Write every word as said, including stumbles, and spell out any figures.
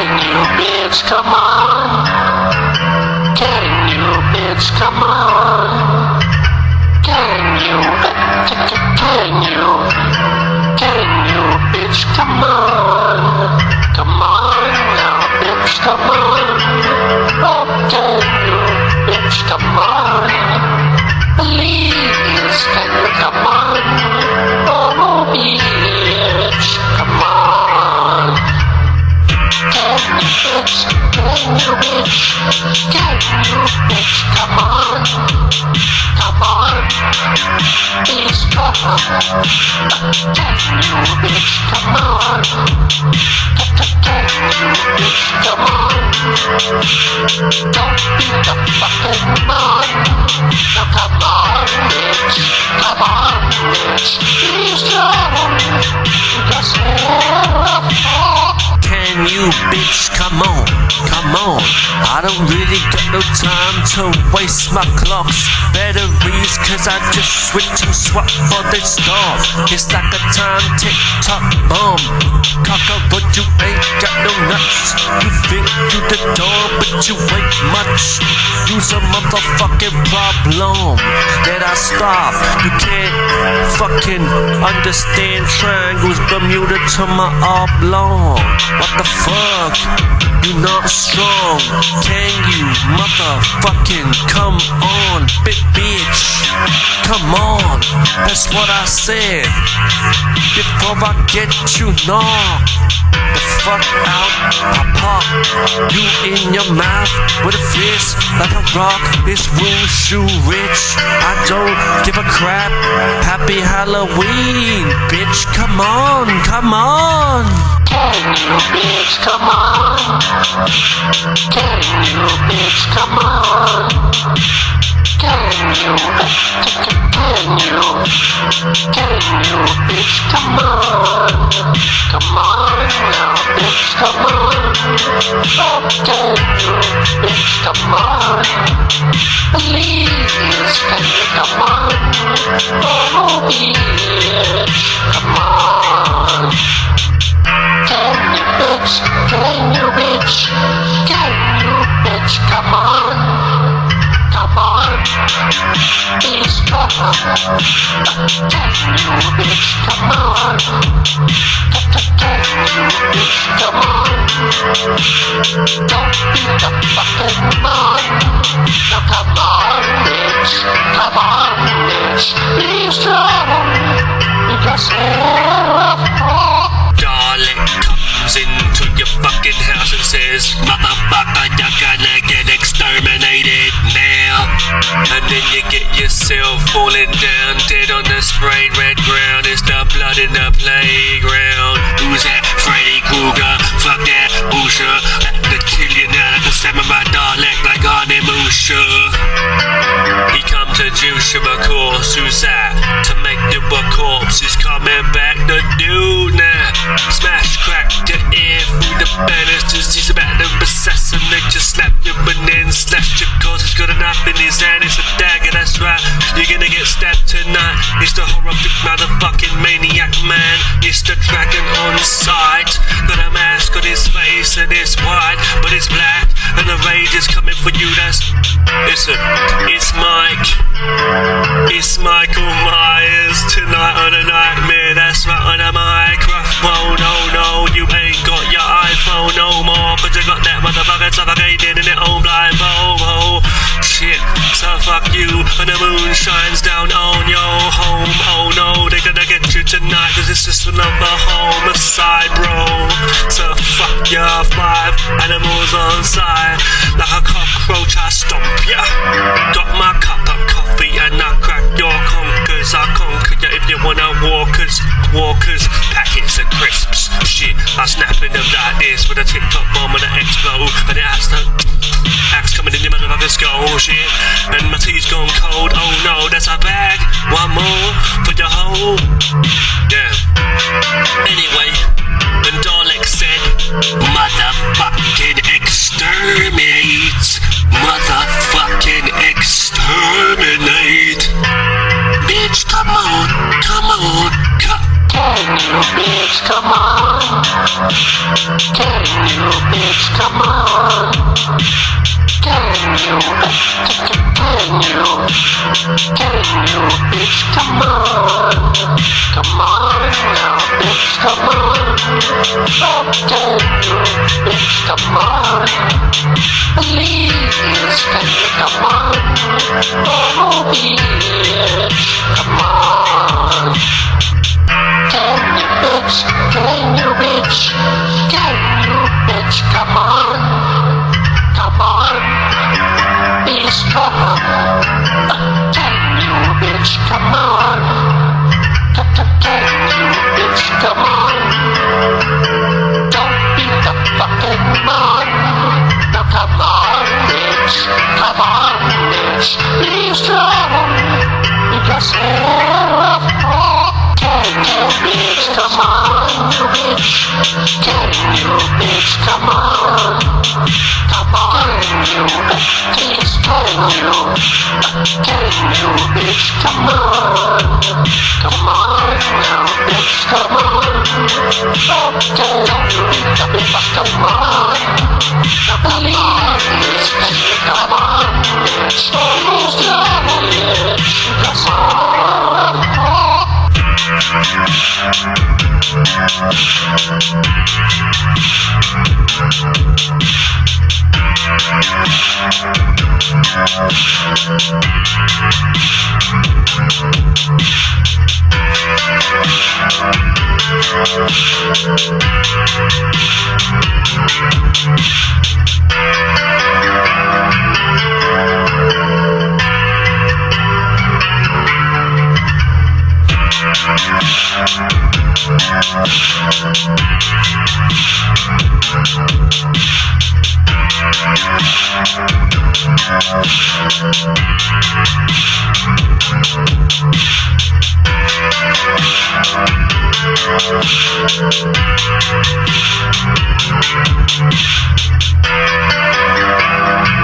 Can you bitch come on? Can you bitch come on? Can you, can you, can you bitch come on? Come on now bitch come on. Oh can you bitch come on? Please can you come on? Oh bitch come on. Can you bitch, can you bitch, can you bitch, come on, come on, please come on. Can you bitch, come on, can you bitch, come on. Don't be the fucking man. Now come on bitch, come on bitch, please come on. Just Can you bitch come on, come on. I don't really got no time to waste my clock's batteries, cause I just switch and swap for this stuff. It's like a time tick-tock bomb. Cocker, but you ain't got no nuts. You think you the dog, but you ain't much. You's a motherfucking problem that I stop. You can't fucking understand triangles, Bermuda to my oblong. What the fuck? You not strong. Can you motherfucking come on, big bitch? Come on, that's what I said. Before I get you knocked the fuck out, I pop you in your mouth with a fist like a rock. It's wushurich. I don't give a crap. Happy Halloween, bitch. Come on, come on. Can you bitch come on? Can you bitch come on? Can you, can you, can you bitch come on? Come on now bitch come on. Oh can you bitch come on? Please can you come on? Oh bitch come on. Can you bitch, can you bitch, can you bitch, come on, come on, please come on. Can you bitch, come on, can you bitch, come on. Don't be the fucking man. Now come on bitch, come on bitch, please come on. Because Darling comes into your fucking house and says, motherfucker, you're gonna get exterminated now. And then you get yourself falling down dead on the sprayed red ground. It's the blood in the playground. Who's that? Freddy Krueger. Fuck that Busher. The kill you now like a samurai Dalek like Animusha. He come to juice you, of course. Who's that? To make you a corpse. He's coming back to do now. Smash, crack, the air through the banisters. He's about to assassinate you, slap you and then slash you, cause he's got a knife in his hand. It's a dagger, that's right. You're gonna get stabbed tonight. It's the horrific motherfucking maniac man. It's the dragon on sight. Got a mask on his face and it's white, but it's black. And the rage is coming for you, that's... Listen, it's Mike. It's Michael Myers tonight on a nightmare. That's right, on a microphone. Oh no, you ain't got your iPhone no more, cause you got that motherfucker suffocating in their own blindfold. Oh shit, so fuck you. And the moon shines down on your home. Oh no, they're gonna get you tonight, cause it's just another homicide, bro. So fuck your five animals on side. Like a cockroach I stomp ya. Got my cup of coffee and I crack your conkers. I conquer ya if you wanna walkers, walkers, packets of crisps. Shit, I snap into like this with a TikTok bomb and an explode. And it has to axe coming in your motherfucker's skull. Shit, and my tea's gone cold. Oh no, that's a bag. One more for your hole. Yeah. Anyway, when Dalek said, motherfucking exterminate, motherfucking exterminate. Bitch, come on, come on, come. Can you bitch come on? Can you bitch, come on? Can you, can you, can you, bitch, come on? Come on now, bitch, come on. Oh, can you, bitch, come on? Please, can you come on? Oh, bitch, come on. Can you, bitch, can you, bitch, can you, bitch, come on? Come on, be strong. Can you, bitch, come on? Can you, bitch, come on? Don't be the fucking man. Now come on, bitch, come on, bitch, be strong. Because you're can you, bitch, come on, you bitch? Can you, bitch, come on? Come on, you, please, can you? Can you, bitch, come on? Come on now, bitch, come on. Okay, don't you be the bitch, come on. Now come on, bitch, come on, bitch. Almost done, bitch, come on. Thank you.